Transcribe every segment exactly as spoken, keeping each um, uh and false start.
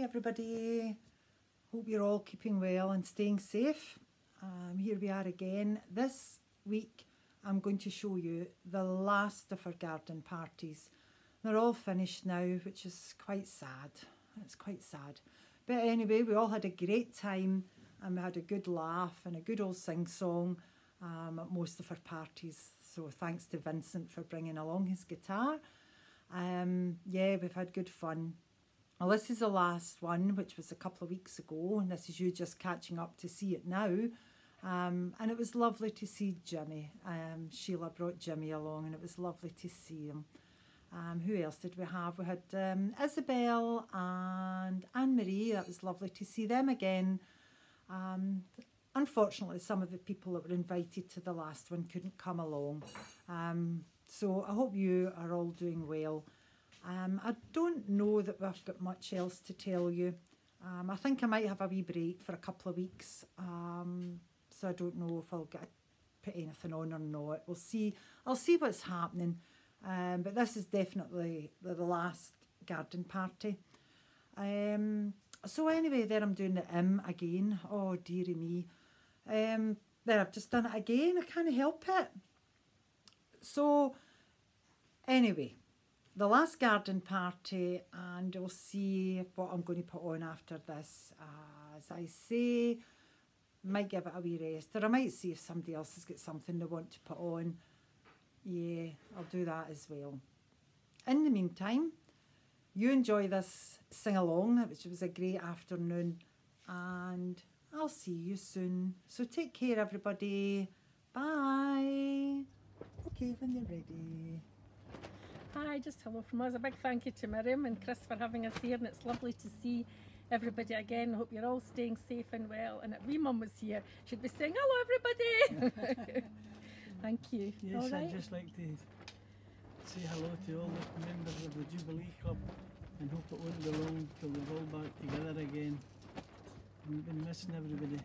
everybody. Hope you're all keeping well and staying safe. Um, here we are again. This week I'm going to show you the last of our garden parties. They're all finished now, which is quite sad. It's quite sad. But anyway, we all had a great time and we had a good laugh and a good old sing-song um, at most of our parties. So thanks to Vincent for bringing along his guitar. Um, yeah, we've had good fun. Well, this is the last one, which was a couple of weeks ago, and this is you just catching up to see it now. Um, and it was lovely to see Jimmy. Um, Sheila brought Jimmy along, and it was lovely to see him. Um, who else did we have? We had um, Isabel and Anne-Marie. That was lovely to see them again. Um, unfortunately, some of the people that were invited to the last one couldn't come along. Um, so I hope you are all doing well. Um, I don't know that we've got much else to tell you. Um, I think I might have a wee break for a couple of weeks. Um, so I don't know if I'll get put anything on or not. We'll see. I'll see what's happening. Um, but this is definitely the, the last garden party. Um, so anyway, there I'm doing the M again. Oh, dearie me. Um, there, I've just done it again. I can't help it. So anyway, the last garden party, and you'll see what I'm going to put on after this. Uh, as I say, might give it a wee rest, or I might see if somebody else has got something they want to put on. Yeah, I'll do that as well. In the meantime, you enjoy this sing-along, which was a great afternoon, and I'll see you soon. So take care, everybody. Bye. Okay, when you're ready. Hi, just hello from us. A big thank you to Miriam and Chris for having us here, and it's lovely to see everybody again. I hope you're all staying safe and well. And if wee mum was here, she'd be saying, hello, everybody. Thank you. Yes, right. I'd just like to say hello to all the members of the Jubilee Club and hope it won't be long till we're all back together again. We've been missing everybody.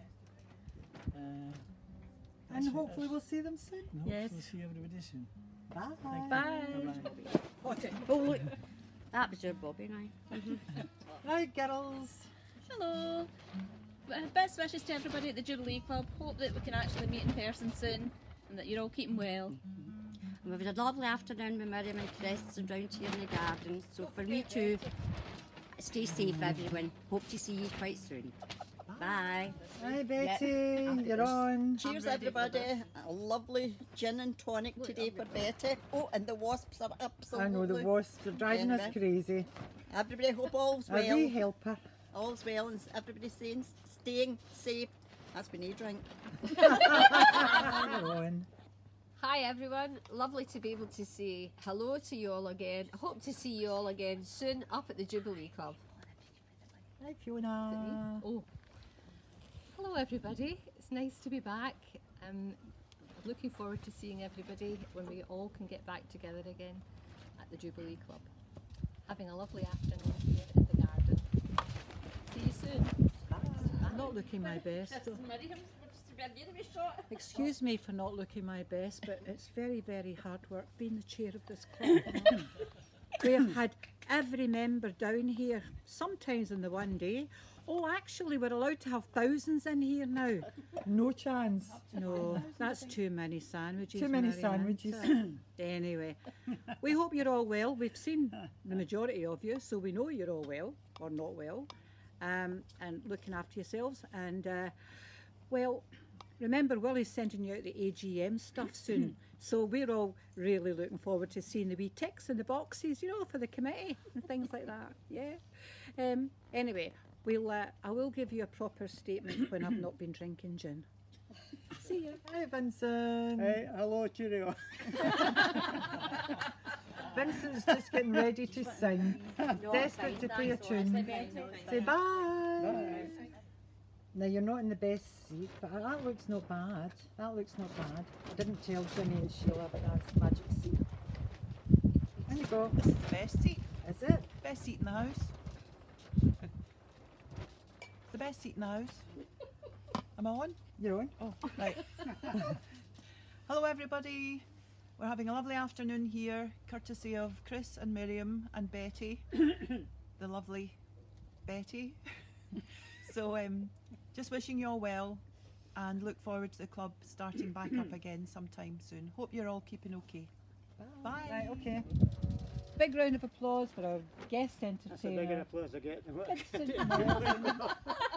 Uh, And hopefully we'll see them soon. and Yes. We'll see everybody soon. Bye. Thank you. Bye. Bye-bye. Okay. Oh look, that was your Bobby now. Right, girls. Hello. Uh, Best wishes to everybody at the Jubilee Club. Hope that we can actually meet in person soon and that you're all keeping well. And we've had a lovely afternoon with Miriam and Chris and round here in the garden. So for me too, stay safe everyone. Hope to see you quite soon. Bye. Hi, Betty. You're on. Cheers everybody, a lovely gin and tonic today for Betty. Oh, and the wasps are absolutely... I know the wasps are driving us crazy. Everybody hope all's A wee well, helper. all's well and everybody's staying, staying safe. That's when you drink. You're on. Hi everyone, lovely to be able to say hello to you all again. I hope to see you all again soon up at the Jubilee Club. Hi, Fiona. Oh, hello everybody, it's nice to be back. I'm looking forward to seeing everybody when we all can get back together again at the Jubilee Club. Having a lovely afternoon here in the garden. See you soon. I'm not looking my best. so- Excuse me for not looking my best, but it's very, very hard work being the chair of this club. We have had every member down here, sometimes in the one day. Oh, actually, we're allowed to have thousands in here now. No chance. No, that's too many sandwiches. Too many Marion, sandwiches. isn't it? Anyway, we hope you're all well. We've seen the majority of you, so we know you're all well, or not well, um, and looking after yourselves. And, uh, well, remember, Willie's sending you out the A G M stuff soon, so we're all really looking forward to seeing the wee ticks in the boxes, you know, for the committee and things like that. Yeah. Um. Anyway, we'll. Uh, I will give you a proper statement when I've not been drinking gin. See you. Hi, Vincent. Hey, hello, cheerio. Vincent's just getting ready to sing. Desperate to play a tune. Say bye. Bye. Now you're not in the best seat, but that looks not bad. That looks not bad. I didn't tell Jimmy and Sheila about that magic seat. There you go. This is the best seat. Is it? Best seat in the house. It's the best seat in the house. Am I on? You're on. Oh, right. Hello everybody. We're having a lovely afternoon here, courtesy of Chris and Miriam and Betty, the lovely Betty. So um, just wishing you all well and look forward to the club starting back up again sometime soon. Hope you're all keeping okay. Bye. Bye. Right, okay. Big round of applause for our guest entertainer. That's a bigger applause I get than what Vincent Morgan.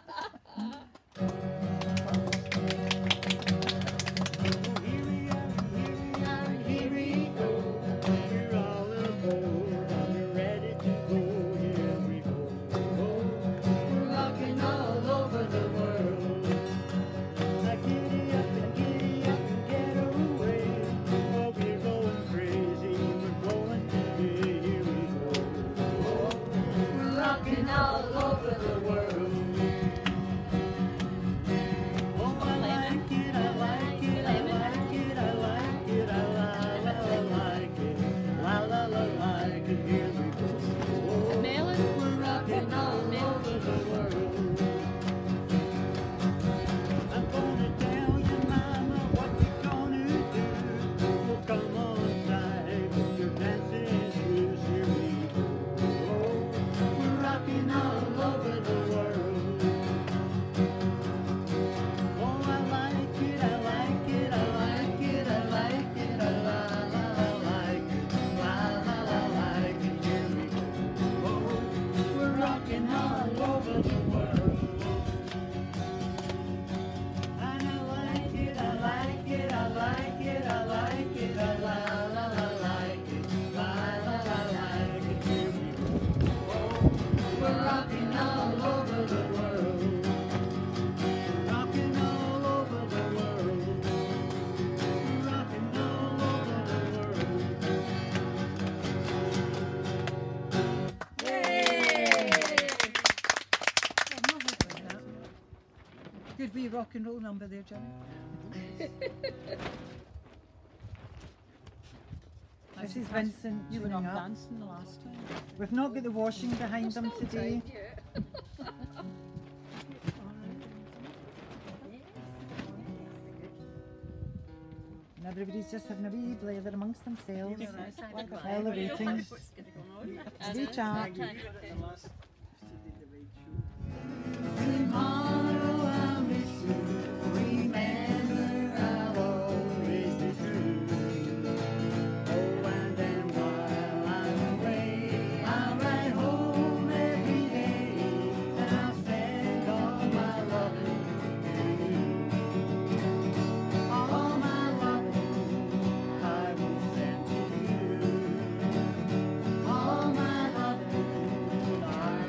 Good wee rock and roll number there, Jenny. This is Vincent. You were tuning not up. dancing the last time. We've not got the washing behind them today. And everybody's just having a wee blather amongst themselves. While they're waiting. Wee chat. Tomorrow I'll be soon. Remember, I'll always be true. Oh, and then while I'm away, I'll ride home every day, and I'll send all my loving to you. All my loving I will send to you. All my loving I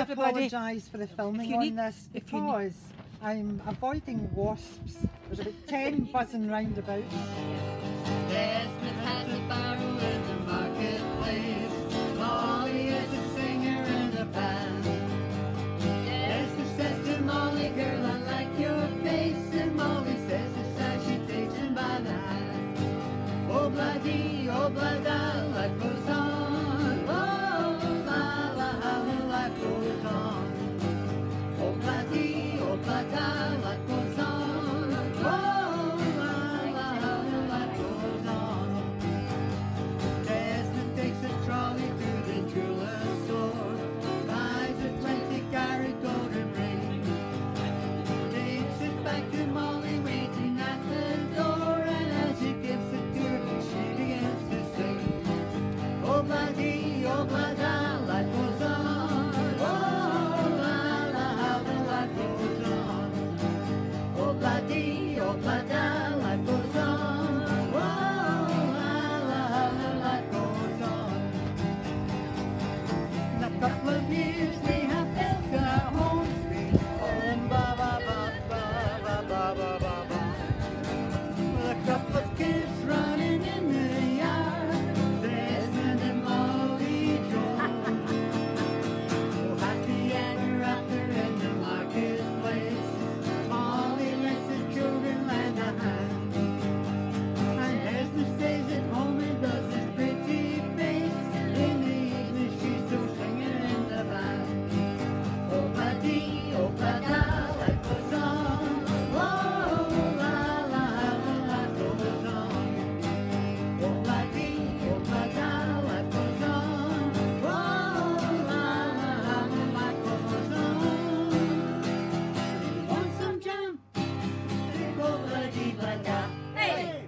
everybody. apologise for the filming you on need- this if you need- because I'm avoiding wasps. There's about ten buzzing round about. Desmond has a barrow in the marketplace. Molly is a singer in the band. Desmond says to Molly, girl, I like your face. And Molly says it's as she takes him by the hand. Oh, bloody, oh, bloody, life goes on. Oh, la, la, how the life goes on. Oh, bloody, oh, bloody, life goes on. Oh, la, la, how the life goes on. Desmond takes a trolley to the jeweler's store. Buys a twenty carat golden ring. Takes it back to Molly waiting at the door. And as he gives it to her, she begins to sing. Oh, bloody, oh, bloody, life goes on. Oh, la, la, how the life goes on. Oh, bloody, oh, bloody, life goes on. Oh, la, la, how the life goes on. In a couple of years they have built their home sweet home. Ba, ba, ba, ba, ba, ba, ba, ba, ba. With a couple of kids running in the yard. Desmond and Molly Jones. Oh, happy ever after in the marketplace. Molly lets the children lend a hand. And Desmond stays at home and does his pretty face. In the evening she's still singing in the band. Oh, bloody, oh, bloody, life goes on. Oh, la, la, how the life goes on. Oh, bloody, oh, bloody, life goes on. Oh, la, la, how the life goes on. Want some jam? Big old bloody, bloody. Hey!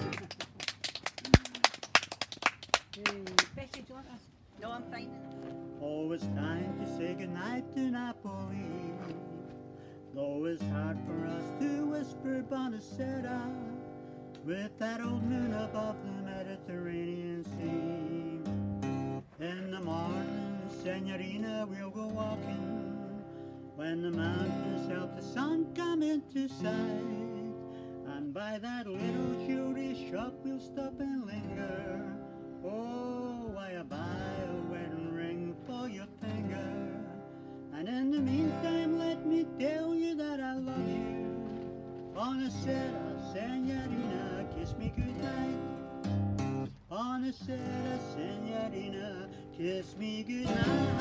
Becky, do you want us? No, I'm fine. Oh, it's time to say goodnight to Napoli. Though it's hard for us to whisper Bonacera with that old moon above the Mediterranean Sea. In the morning, Senorina, we'll go walking when the mountains help the sun come into sight. And by that little jewelry shop we'll stop and linger. Oh, why I buy a wedding ring for your finger. And in the meantime, let me tell you that I love you. Bonacera, senorina, kiss me goodnight. Bonacera, senorina, kiss me goodnight.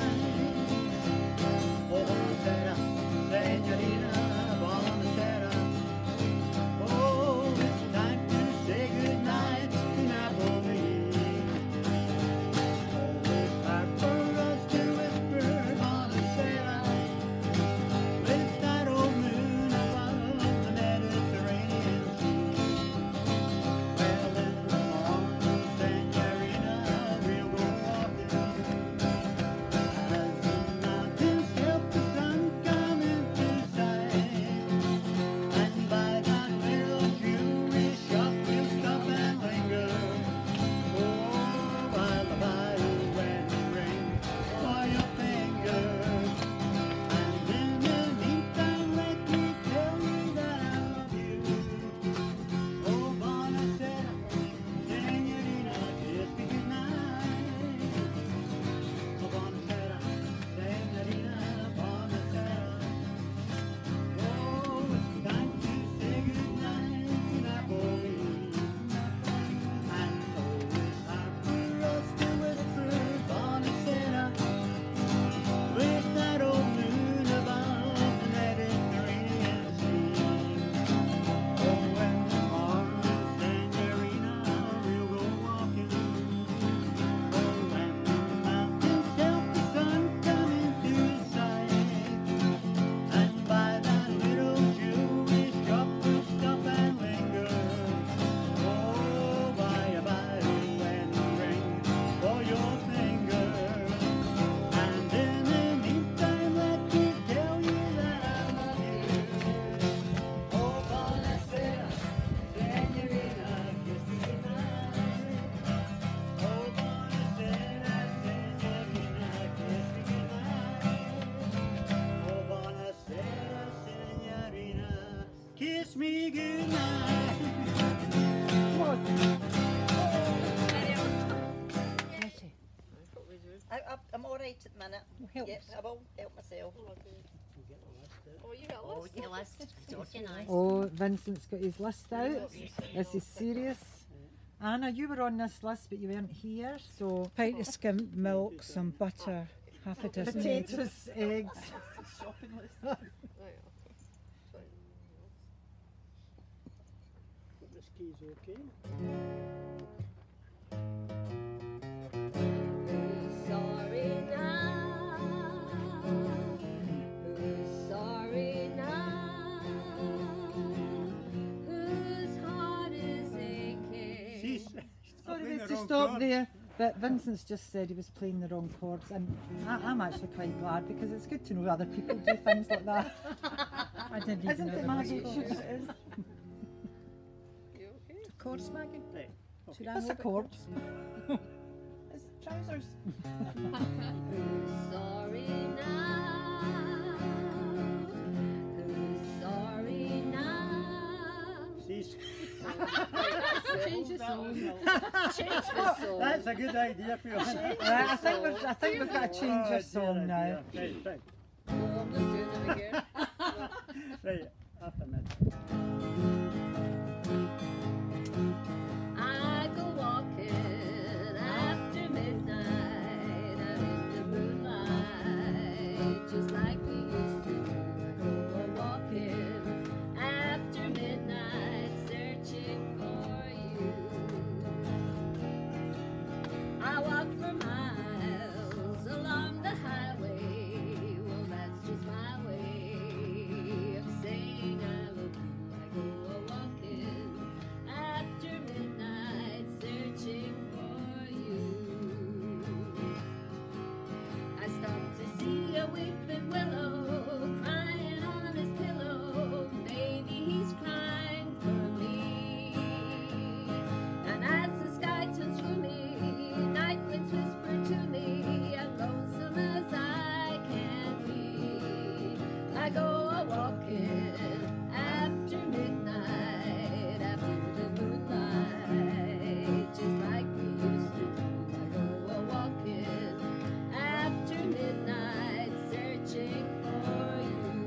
Oh, bonacera, senorina, bonacera. Oh, it's time to say goodnight to Napoli. Oh, it's hard for us to whisper Bonacera with that old moon above the Mediterranean Sea. Well, in the morning, senorina, we'll go walking as the mountains help the sun come into sight. kiss me goodnight. I, I, I'm all right at the minute. help Yeah, us. I will help myself. Oh, you got Oh, your list. It's organised. Oh, Vincent's got his list out. This is serious. Anna, you were on this list, but you weren't here, so pint of skimmed milk, some butter, half a dozen potatoes, eggs. Shopping list. Right, Hope this key's okay. Who's sorry now? Who's sorry now? Whose heart is aching? She's Sorry playing to the wrong stop chord. there, but Vincent's just said he was playing the wrong chords, and I, I'm actually quite glad because it's good to know other people do things like that. I didn't even Isn't know it, there Maggie? was It chords. is. You okay? Chords, Maggie? Right. Should I What's know the the chords? It's trousers. Who's sorry now? Who's sorry now? She's Change the song. Change Change the song. That's a good idea for you. Right, I think we've, I think we've got to change Oh, your dear song now. idea. Right, right. Oh, I'm not doing it again. Right, after that. I go walking after midnight out in the moonlight, just like we used to do. I go walking after midnight, searching for you. I walk for miles along the highway. Well, that's just my way of saying I love you. I go a walking after midnight, searching for you. I stop to see a weeping willow crying on his pillow. Maybe he's crying for me. And as the sky turns gloomy, night winds whisper to me, I'm lonesome as I can be. I go a walking after midnight, after the moonlight, just like we used to do. I go a walking after midnight, searching for you.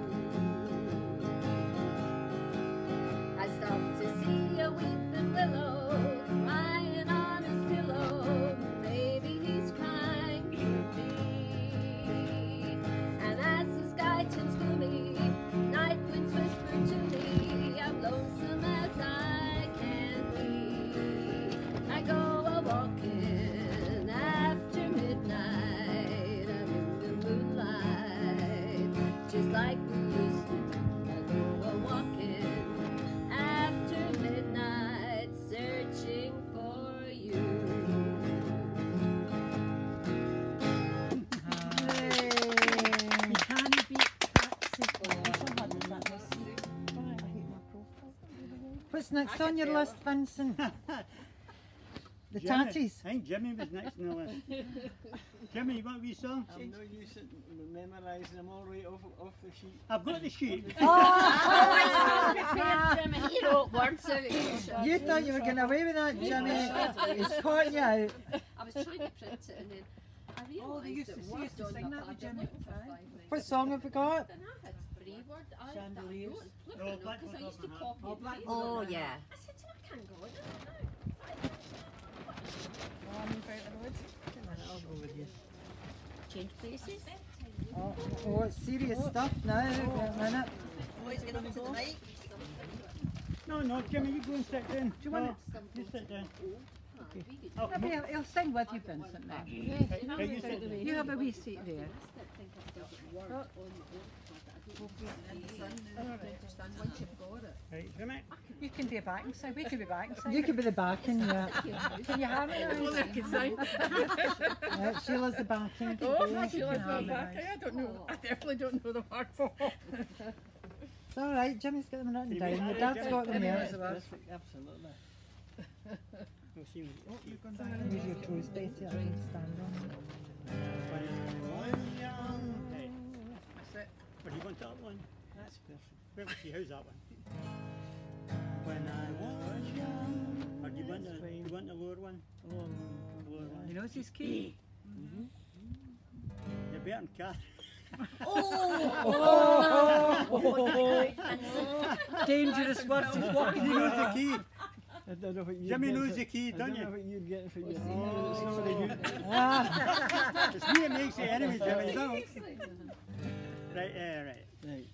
I stop to see a weeping willow crying on his pillow. Maybe he's crying for me. And as the sky turns gloomy, night winds whisper to me, I'm lonesome as I can be. I go a walking after midnight, I'm in the moonlight, just like we used to do. I go a walking after midnight, searching for you. You can't beat What's next on your list, Vincent? The Jimmy. tatties. I think Jimmy was next on the list. Jimmy, you want a wee song? I'm no use at memorising them all right off, off the sheet. I've got the sheet. You know, words out. You thought you were getting away with that, Jimmy. He's caught you out. I was trying to print it and then I realised Oh, they used it to- they worked used to on sing the that with pad. Jimmy. I looked for five minutes. What song have we got? Then I had three word. I Chandeliers. Look, Oh, look, Black because I Ones used to on my copy Oh, and Black paste. Ones Oh, on my yeah. I said to him, I can't go in I'll go with you. Change places. Oh, oh, it's serious stuff now. Wait a minute. Boys, get up to the mic. No, no, Jimmy, you go and sit down. Do you want it? You sit down. Okay. Oh, Maybe he'll, he'll sing with you, Vincent, now. hey, you sit down. You have a wee seat there. Right, Jimmy. You can be a backing side. We can be backing side. You could be the backing, yeah. Can you harmonise? Yeah, Sheila's the backing. Oh, Yeah. Sheila's not back. I don't know. I definitely don't know the word. It's all right. Jimmy's got them written You down. mean- Your Hey, dad's Jimmy, got them Jimmy there. has the words. Absolutely. We'll see. Oh, you're going down. Use your toes better and stand on. Hey, That's it. what do you want that one? That's perfect. Where was she? How's that one? When I was young. Or do you want the, do you want the lower one? Oh, The lower one. He knows his key. You're better than Cat. Dangerous words he's walking He knows with. the key. I don't know what you'd Jimmy get knows for- the key, I don't don't you? know what you'd get for your Oh. somebody good. It's me that makes it anyway, Jimmy. Don't. Right, uh, right. Right.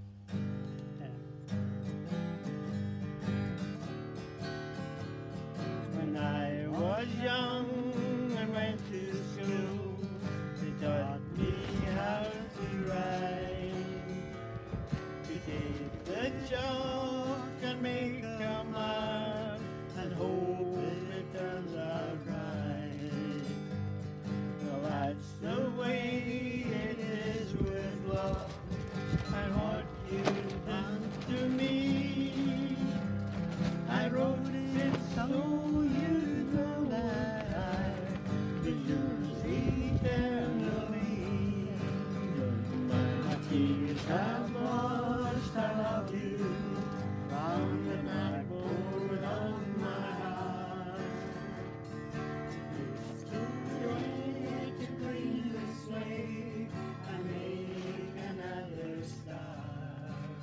When I was young and went to school, they taught me how to write. To take the chalk and make a mark and hope it turns out right. Well, that's the way it is with love and what you've done to me. I wrote it so you know that I will yours eternally. My tears have lost, I love you from the blackboard of my heart. It's too late to clean the slate and make another start.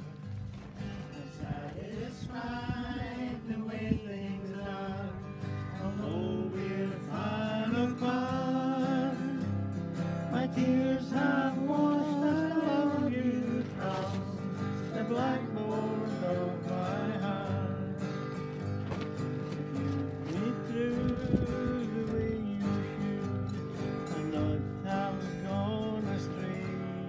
I'm satisfied the way things are, although we're far apart. My tears have washed out of you from the blackboard of my heart. If you me through the way you should, and not have gone astray,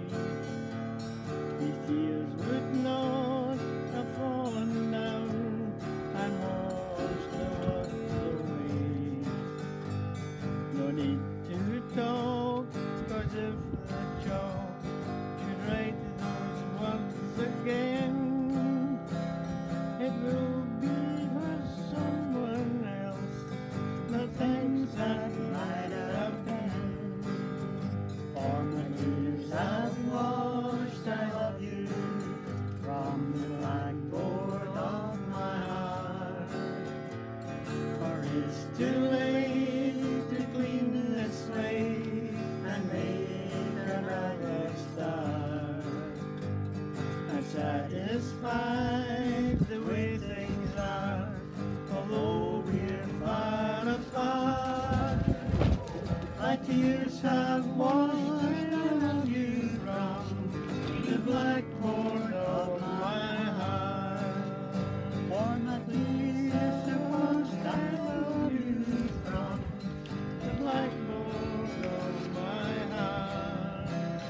these tears would not have fallen down and washed the words away. No need to talk, cause if the chalk should write those words again, it will be for someone else, the things that might have been. For my tears have washed, I love you from the blackboard of my heart. For it's too late to clean the slate and make another start. I'm satisfied the way things are, although we're far apart. My tears have washed you from the blackboard of my heart. For my tears have washed I love you from the blackboard of my heart.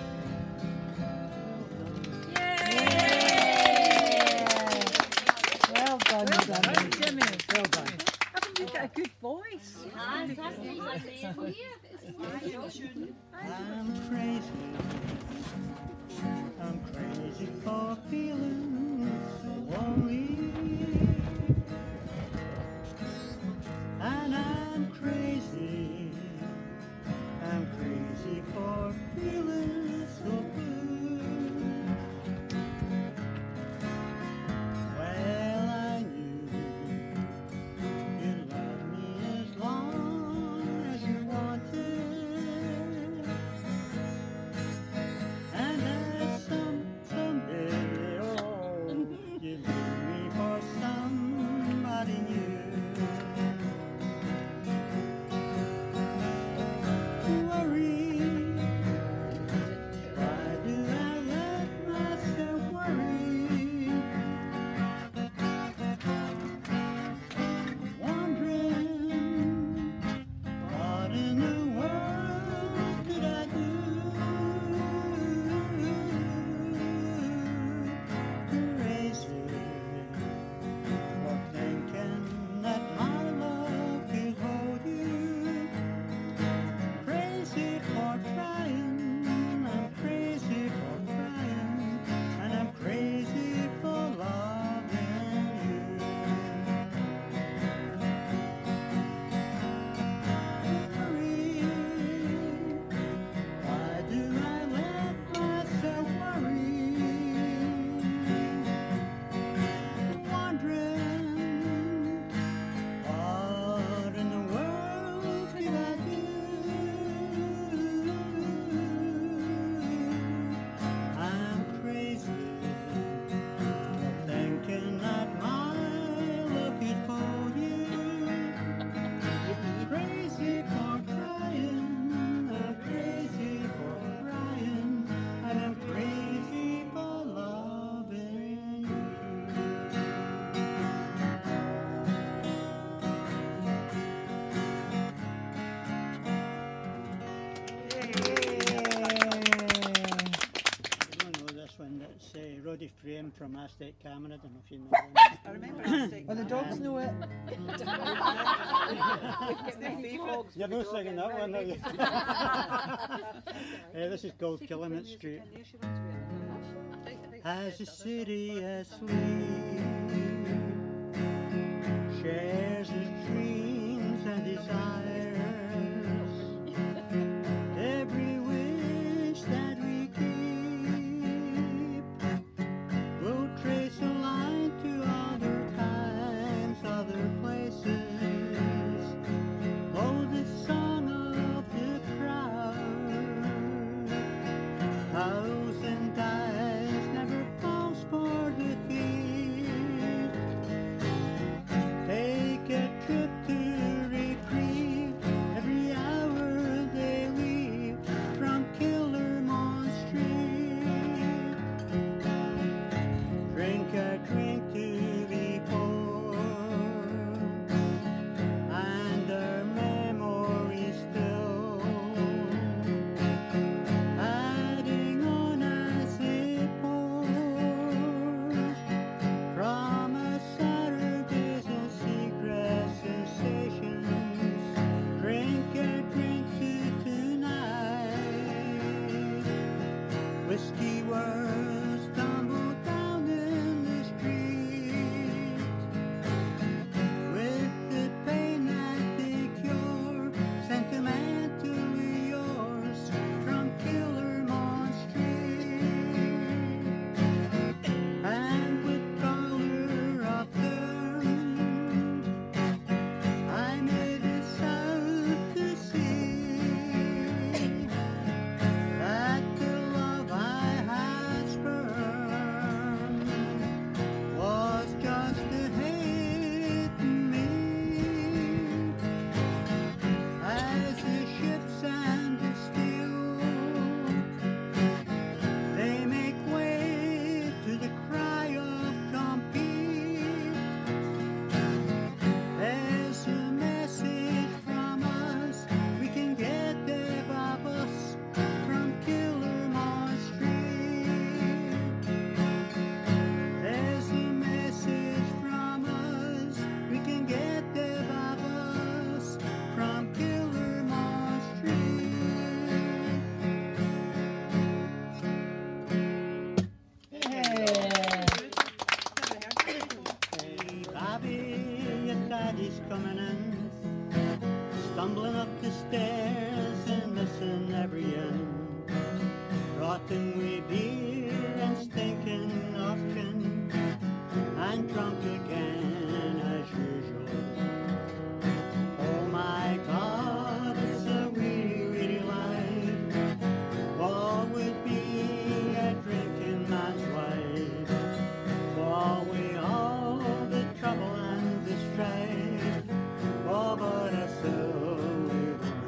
Well done, Well Jimmy. done, Jimmy. Well done. Haven't you got a good voice? I'm crazy. I'm crazy for feeling so lonely. And I'm crazy. I'm crazy for feeling so blue. Well, I knew you'd love me as long as you wanted. And that some, someday, oh, frame from Aztec Cameron. I don't know if you know them. I remember Aztec Well, the dogs know it. It's their favourite. You're not singing that one, are you? uh, this is called Killamette Street. As the city asleep shares its dreams and desires, every wish that we keep will trace a line to other times, other places. Oh, the song of the crowd, thousand eyes never falls for defeat. Take a trip to reprieve every hour they leave from Killermont Street. Drink a drink to be full, and their memories still adding on as it pours from a Saturday's and secret sensations. Drink a drink to tonight. Whiskey words tumble down in the street with the pain that they cure, sentimentally yours from Killermont Street. And with color upturned, I made it south to see that the love I had spurned was just a hate in me. As the ships and the steel, they make way to the cry of compete. There's a message from us, we can get there by bus from Killermont Street. There's a message from us, we can get there by bus from Killermont Street. Hey, Bobby, your daddy's coming in, stumbling up the stairs and missing every end. Rotten with beer and stinking of gin, and drunk again as usual. Oh my God, it's a weary, weary life. What would be a drinking man's wife? For we all the trouble and the strife, oh, but a silly woman.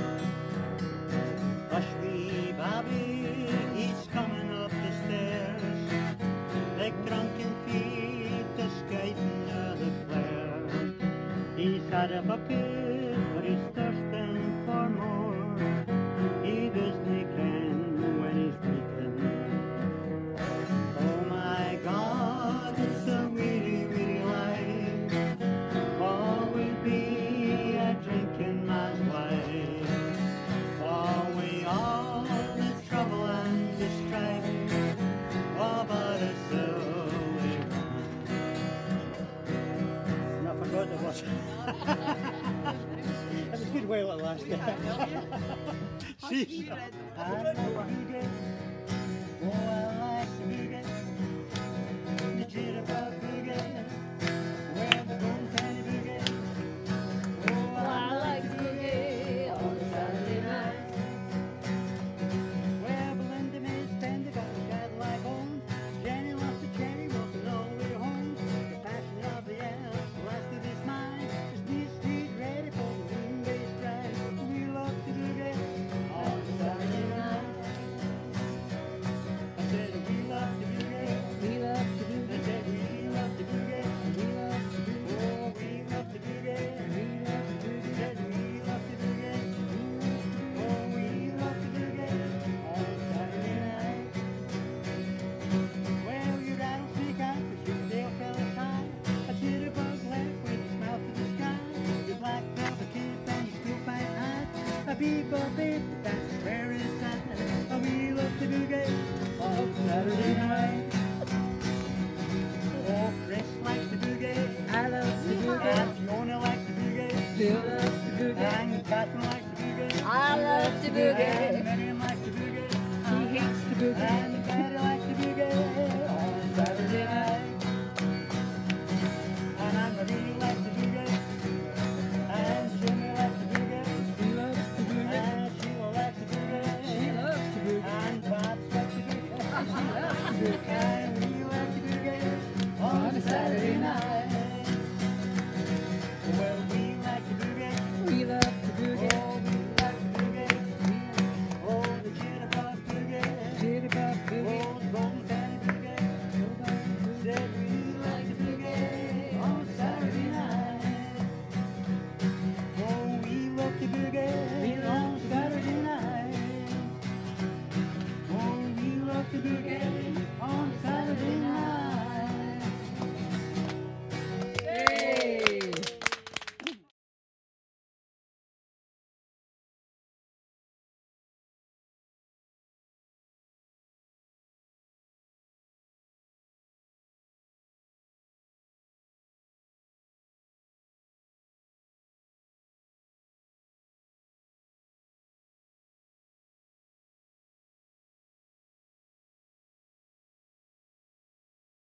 Hush me, Bobby, he's coming up the stairs, like drunken feet escaping of the flare. He's had a bucket, but he's thirsting for more. He doesn't can when he's breathing. Oh my God, it's a weary, weary life. What will be a drinking man's wife? For we all the trouble and the strife, oh, but a silly woman. And I forgot the was. That was a good while it lasted. See? I like boogie. Oh, I like the boogie. The jitterbug boogie. Well, the bone candy boogie. Oh, I like the boogie on a Saturday night. Well, Belinda may spend the gold Cadillac on. Jenny lost the cherry, walking all the way home. The passion of the elves, the last of his mind. Is Beach Street ready for the moon-based ride? We love the boogie on a Saturday night. I said we love the boogie. We love the boogie. I said we A people beat, that's where it's at. We love the boogie of Saturday night.